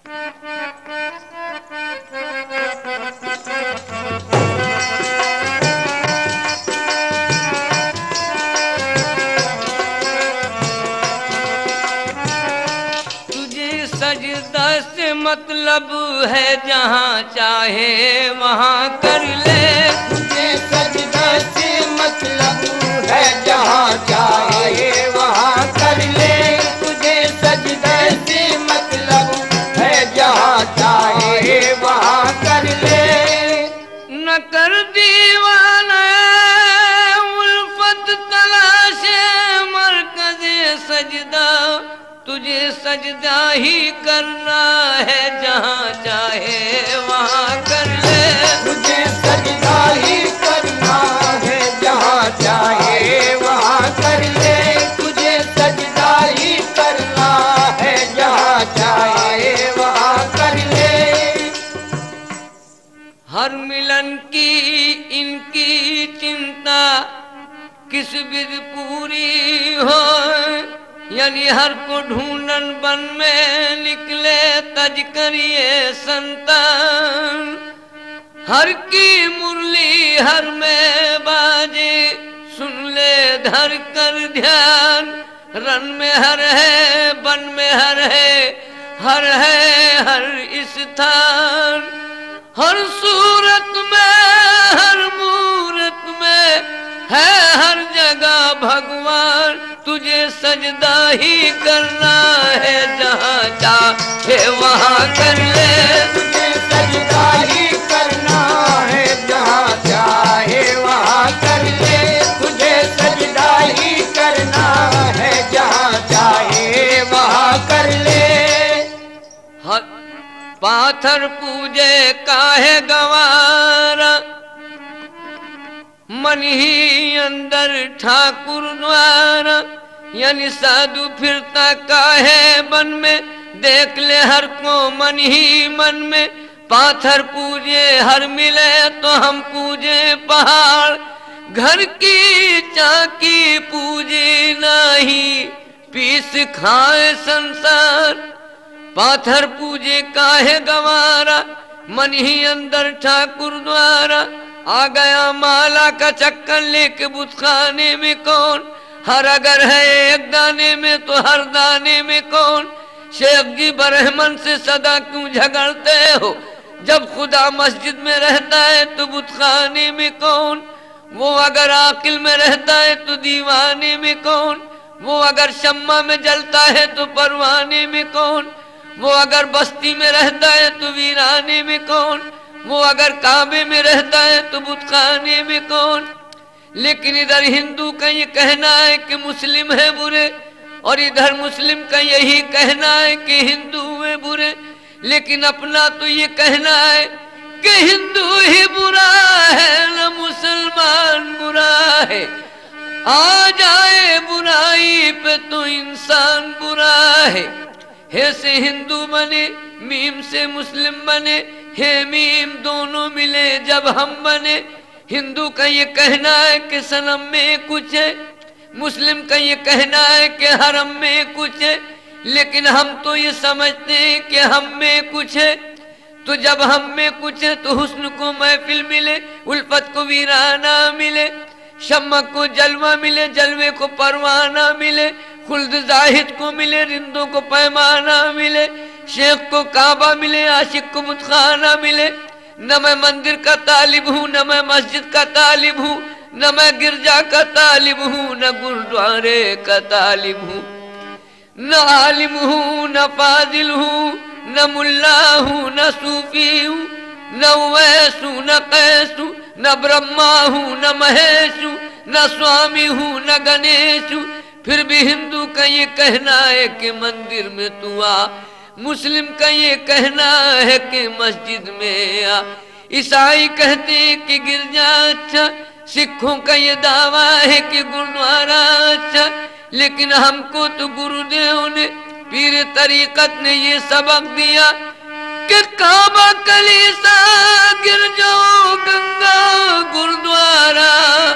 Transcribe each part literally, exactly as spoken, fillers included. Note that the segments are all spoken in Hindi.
सजदा से मतलब है जहाँ चाहे वहाँ कर ले। तुझे सजदा से मतलब है जहाँ चाहे वहाँ कर ले। तुझे सजदा से मतलब है जहाँ चाहे वहाँ कर ले। न कर दीवाना उल्फत तलाशे मरकज़े सजदा, तुझे सजदा ही करना है जहाँ चाहे वहाँ कर ले। तुझे सजदा ही करना है जहाँ चाहे वहाँ कर ले। तुझे सजदा ही करना है जहाँ चाहे वहाँ कर ले। हर मिलन की इनकी चिंता किस विध पूरी हो, यानी हर को ढूंढन बन में निकले तज करिए संतान। हर की मुरली हर में बाजे सुन ले धर कर ध्यान। रन में हर है बन में हर है, हर है हर स्थान। हर सूरत में हर मूरत में है हर जगह भगवान। तुझे सजदा ही करना है जहाँ चाहे वहाँ कर ले। तुझे सजदा ही करना है जहाँ चाहे वहाँ कर ले। तुझे सजदा ही करना है जहाँ चाहे वहाँ कर ले। पाथर पूजे काहे गवारा, मन ही अंदर ठाकुर द्वारा। यानी साधु फिरता काहे बन में, देख ले हर को मन ही मन में। पाथर पूजे हर मिले तो हम पूजे पहाड़, घर की चाकी पूजे नहीं पीस खाए संसार। पाथर पूजे काहे गवारा, मन ही अंदर ठाकुर द्वारा। आ गया माला का चक्कर लेके बुतखाने में कौन, हर अगर है एक दाने में तो हर दाने में कौन। शेख जी बरहमन से सदा क्यों झगड़ते हो, जब खुदा मस्जिद में रहता है तो बुतखाने में कौन। वो अगर आकिल में रहता है तो दीवाने में कौन। वो अगर शम्मा में जलता है तो परवाने में कौन। वो अगर बस्ती में रहता है तो वीराने में कौन। वो अगर काबे में रहता है तो बुतखाने में कौन। लेकिन इधर हिंदू का ये कहना है कि मुस्लिम है बुरे, और इधर मुस्लिम का यही कहना है कि हिंदू है बुरे। लेकिन अपना तो ये कहना है कि हिंदू ही बुरा है न मुसलमान बुरा है। आ जाए बुराई पे तो इंसान बुरा है। हे से हिंदू बने, मीम से मुस्लिम बने, हे मीम दोनों मिले जब हम बने। हिंदू का ये कहना है कि सनम में कुछ है, मुस्लिम का ये कहना है कि हरम में कुछ है। लेकिन हम तो ये समझते हैं कि हम में कुछ है। तो जब हम में कुछ है तो हुस्न को महफिल मिले, उल्फत को वीराना मिले, शम्मा को जलवा मिले, जलवे को परवाना मिले, खुल्द जाहिद को मिले, रिंदों को पैमाना मिले, शेख को काबा मिले, आशिक को बुतखाना मिले। न मैं मंदिर का तालिब हूँ, न मैं मस्जिद का तालिब हूँ, न मैं गिरजा का तालिब हूँ, न गुरुद्वारे का तालिब हूँ। न आलिम हूँ, न फाजिल हूँ, न मुल्ला हूँ, न सूफी हूँ, न उवैस हूँ, न कैस हूँ, न ब्रह्मा हूँ, न महेश हूँ, न स्वामी हूँ, न गणेश हूँ। फिर भी हिंदू का ये कहना है कि मंदिर में तू आ, मुस्लिम का ये कहना है कि मस्जिद में आ। ईसाई कहते हैं कि गिरजा अच्छा, सिखों का ये दावा है कि गुरुद्वारा अच्छा। लेकिन हमको तो गुरुदेव ने, पीर तरीकत ने ये सबक दिया कि काबा, कलीसा, गिरजा, गंगा, गुरुद्वारा,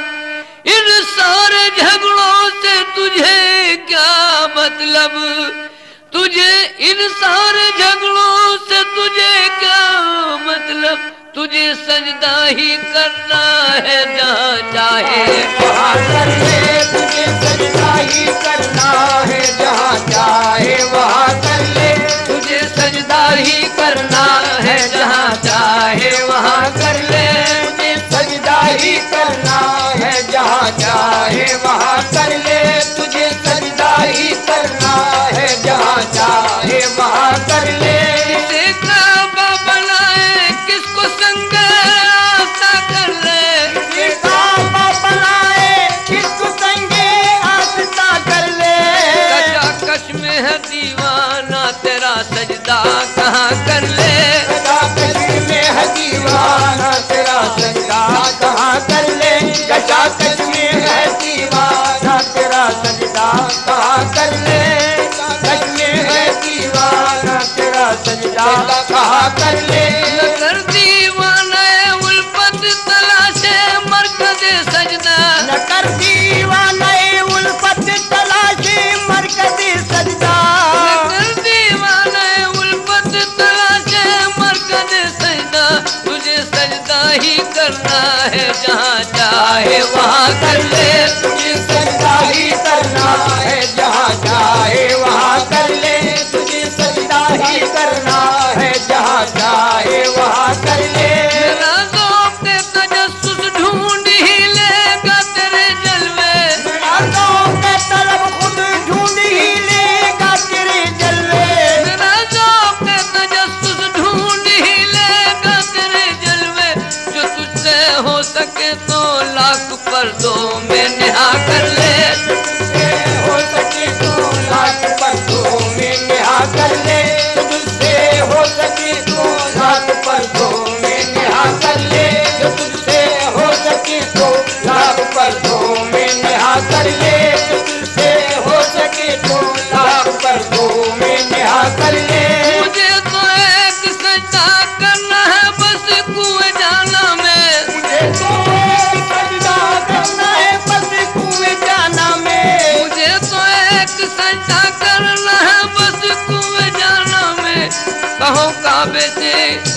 इन सारे झगड़ों से तुझे क्या मतलब। तुझे इन सारे झगड़ों मतलब तुझे सजदा ही करना है जहाँ चाहे वहाँ कर ले, तुझे सजदा ही करना है जहाँ चाहे वहाँ कर ले, तुझे सजदा ही करना है जहाँ चाहे वहाँ कर ले, तुझे सजदा ही करना है जहाँ चाहे वहाँ कर ले, तुझे सजदा ही करना है जहाँ चाहे वहाँ कर ले। किसे काबा बनाए किसको संग आस्था कर ले, किसे काबा बनाए किसको संगे आस्था कर ले, कचाकच में है दीवाना तेरा सजदा कहाँ कर ले, कचाकच में है दीवाना तेरा सजदा कहाँ कर ले, कचाकच में है दीवाना तेरा सजदा कहाँ कर ले, कचाकच में है दीवाना तेरा सजदा कहाँ कर ले। नजर दीवाना उल्फत तलाशे मरकज सजदा, न कर दीवाना उल्फत तलाशे मरकज सजदा, नजर दीवाना उल्फत तलाशे मरकज सजदा, तुझे सजदा ही करना है जहाँ चाहे वहाँ कर ले, तुझे सजदा ही करना है जहाँ चाहे वहाँ कर ले, तुझे सजदा ही करना है जहाँ चाहे वहाँ कर ले। मेरा ज़ौक़ तजस्सुस ढूंढ ही लेगा तेरे जलवे, मेरा ज़ौक़ तलब खुद ढूंढ ही लेगा तेरे जलवे, मेरा ज़ौक़ तजस्सुस ढूंढ ही लेगा तेरे जलवे, जो तुझसे हो सके तो लाख पर्दों में निहा कर ले, तुझसे हो सके तो लाख पर्दों में निहा कर ले, तुझसे हो सके तो लाख पर्दों में निहा कर ले, जो तुझसे हो सके तो लाख पर्दों में निहा कर ले, जो तुझसे हो सके तो लाख पर्दों में निहा कर ले। मुझे तो एक सजदा करना है बस कुएं जाना में, मुझे तो एक सजदा करना है बस कुएं जाना में, मुझे तो एक सजदा करना है बस कुएं जाना में, कहो काबे से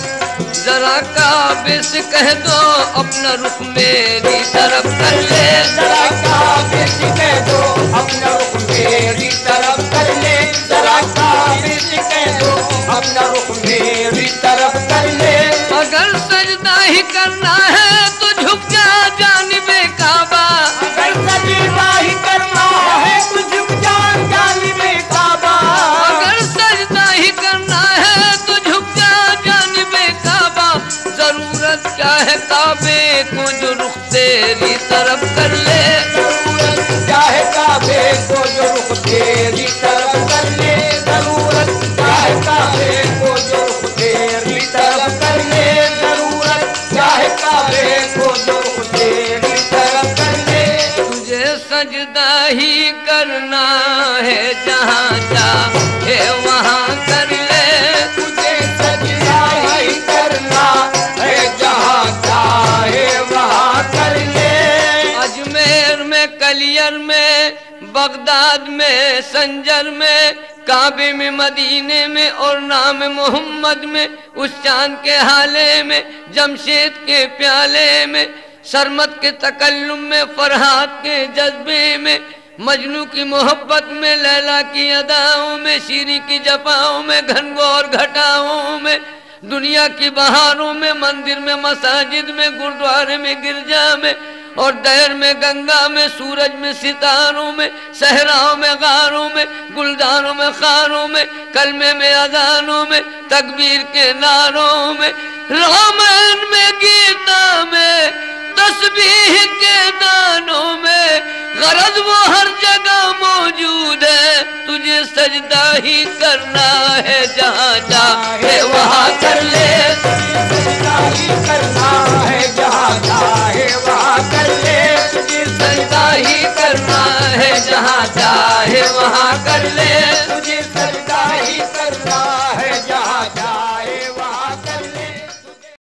जरा काबे से कह दो अपना रुख मेरी तरफ कर ले, जरा काबे से कह दो अपना रुख मेरी तरफ कर ले, जरा काबे से कह दो अपना रुख मेरी तरफ कर ले। अगर सजदा ही करना है तो झुक जा जानिबे काबा, अगर सजदा ही करना है तो झुक जा जानिबे काबा, अगर सजदा ही करना है तो झुक जा जानिबे काबा, जरूरत क्या है काबे को जो रुख तेरी तरफ कर ले, जरूरत क्या है काबे को जो रुख तेरी तरफ कर ले, जरूरत क्या है काबे को जो रुख तेरी तरफ कर ले, जरूरत क्या है काबे को जो रुख तेरी तरफ कर ले। तुझे सजदा ही करना है जहाँ चाहे वहाँ कर ले, तुझे सजदा ही करना है जहाँ चाहे वहाँ कर ले। अजमेर में कलियर में बगदाद में संजर में काबे में मदीने में और नाम मोहम्मद में उस चांद के हाले में जमशेद के प्याले में सरमत के तकल्लुम में फरहाद के जज्बे में मजनू की मोहब्बत में लैला की अदाओं में शीरी की जफाओं में घनघोर घटाओं में दुनिया की बहारों में मंदिर में मसाजिद में गुरुद्वारे में गिरजा में और दहर में गंगा में सूरज में सितारों में सहराओं में गारों में गुलदानों में खारों में कलमे में अजानों में तकबीर के नारों में रामायण में गीता में तस्बीह के दानों में गरज वो हर जगह मौजूद है, तुझे सजदा ही करना है जहाँ चाहे वहाँ कर ले, सजदा ही करना है जहाँ चाहे वहाँ कर ले, तुझे सजदा ही करना है जहाँ चाहे वहाँ कर